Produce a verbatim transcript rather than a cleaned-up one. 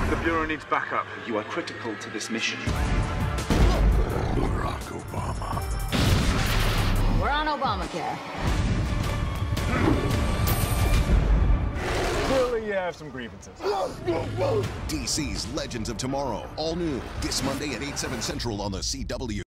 The Bureau needs backup. You are critical to this mission. Barack Obama. We're on Obamacare. Clearly you have some grievances. D C's Legends of Tomorrow. All new this Monday at eight, seven Central on the C W.